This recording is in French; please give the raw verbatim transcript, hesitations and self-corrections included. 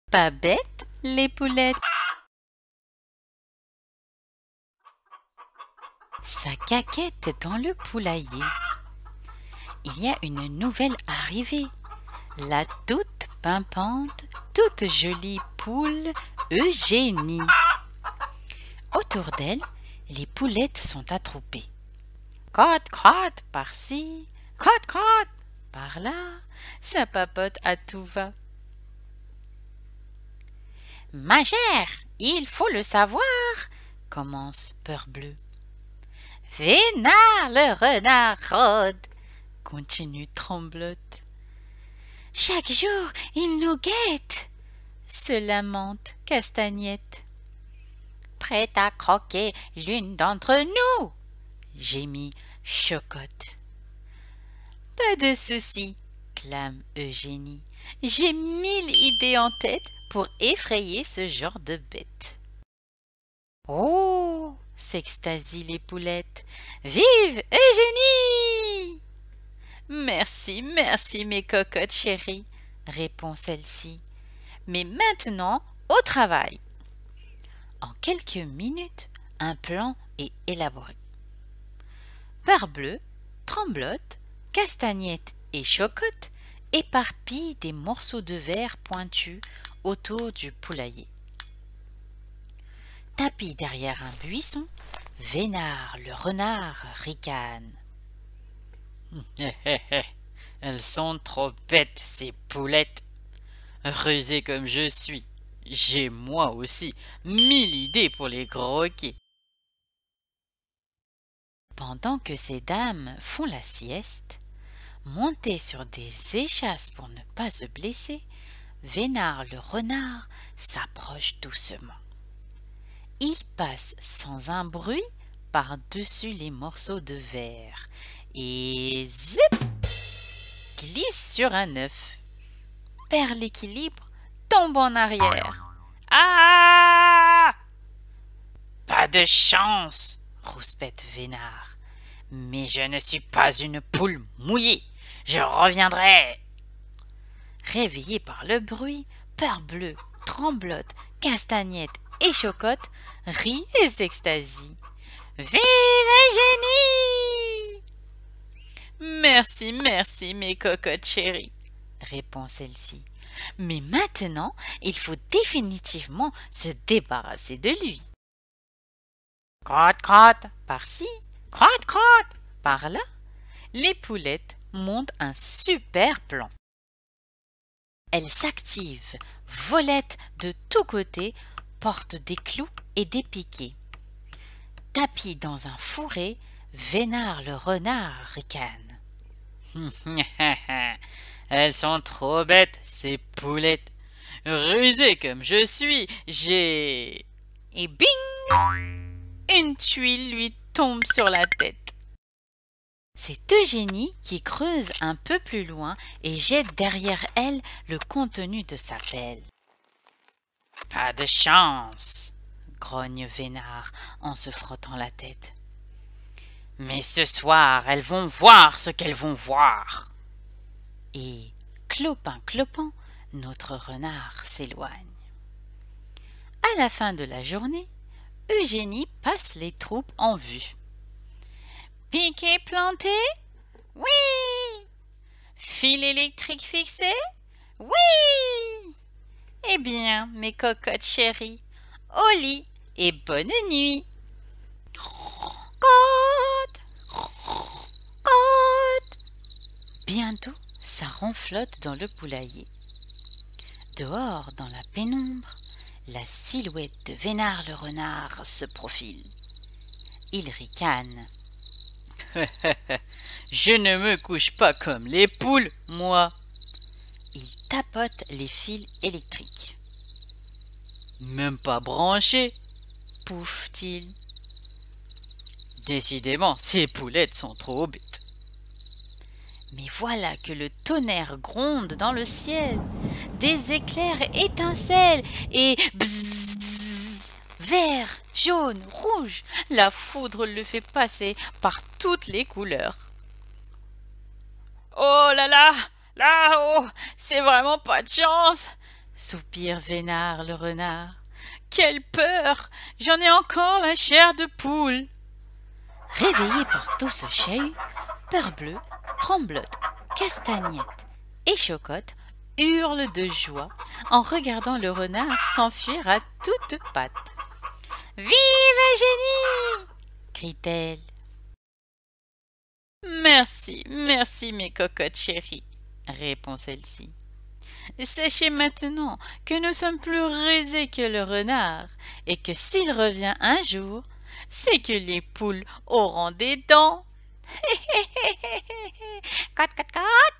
Pas bêtes, les poulettes. Ça caquette dans le poulailler. Il y a une nouvelle arrivée. La toute pimpante, toute jolie poule Eugénie. Autour d'elle, les poulettes sont attroupées. Crotte, crotte, par-ci, crotte, crotte, par-là, ça papote à tout va. Ma chère, il faut le savoir, commence Peur-Bleue. Vénard le renard rôde, continue Tremblote. Chaque jour, il nous guette, se lamente Castagnette. Prête à croquer l'une d'entre nous, gémit Chocotte. Pas de souci, clame Eugénie. J'ai mille idées en tête pour effrayer ce genre de bête. Oh, s'extasient les poulettes. Vive Eugénie! Merci, merci mes cocottes chéries, répond celle-ci. Mais maintenant, au travail. En quelques minutes, un plan est élaboré. Peur-Bleue, Tremblote, Castagnette et Chocotte éparpillent des morceaux de verre pointus autour du poulailler. Tapi derrière un buisson, Vénard le renard ricane. Elles sont trop bêtes, ces poulettes. Rusée comme je suis, j'ai moi aussi mille idées pour les croquer. Pendant que ces dames font la sieste, montées sur des échasses pour ne pas se blesser, Vénard le renard s'approche doucement. Il passe sans un bruit par-dessus les morceaux de verre et zip, glisse sur un œuf, perd l'équilibre, tombe en arrière. Ah! Pas de chance, rouspète Vénard. Mais je ne suis pas une poule mouillée. Je reviendrai. Réveillés par le bruit, Peur-Bleue, Tremblote, Castagnette et Chocotte rient et s'extasient. Vive Eugénie! Merci, merci mes cocottes chéries, répond celle-ci. Mais maintenant, il faut définitivement se débarrasser de lui. Crotte, crotte, par-ci, crotte, crotte, par-là, les poulettes montent un super plan. Elles s'activent, volettent de tous côtés, portent des clous et des piquets. Tapi dans un fourré, Vénard le renard ricane. Elles sont trop bêtes, ces poulettes. Rusée comme je suis, j'ai... Et bing! Une tuile lui tombe sur la tête. C'est Eugénie qui creuse un peu plus loin et jette derrière elle le contenu de sa pelle. Pas de chance, grogne Vénard en se frottant la tête. Mais ce soir, elles vont voir ce qu'elles vont voir. Et, clopin clopin, notre renard s'éloigne. À la fin de la journée, Eugénie passe les troupes en vue. Piquet planté? Oui! Fil électrique fixé? Oui! Eh bien, mes cocottes chéries, au lit et bonne nuit! Cote! Cote! Bientôt, ça ronflote dans le poulailler. Dehors, dans la pénombre, la silhouette de Vénard le renard se profile. Il ricane. Je ne me couche pas comme les poules, moi. Il tapote les fils électriques. Même pas branchés, pouffe-t-il. Décidément, ces poulettes sont trop bêtes. Mais voilà que le tonnerre gronde dans le ciel. Des éclairs étincellent et bzzz, vert, jaune, rouge. La foudre le fait passer par toutes les couleurs. Oh là là, là-haut, c'est vraiment pas de chance. soupire Vénard le renard. Quelle peur! J'en ai encore la chair de poule. Réveillés par tout ce chahut, Peur Bleu, Tremblote, Castagnette et Chocotte hurlent de joie en regardant le renard s'enfuir à toutes pattes. « Vive Eugénie !» crie-t-elle. « Merci, merci mes cocottes chéries !» répond celle-ci. « Sachez maintenant que nous sommes plus rusés que le renard et que s'il revient un jour, c'est que les poules auront des dents. » Cote, cote, cote.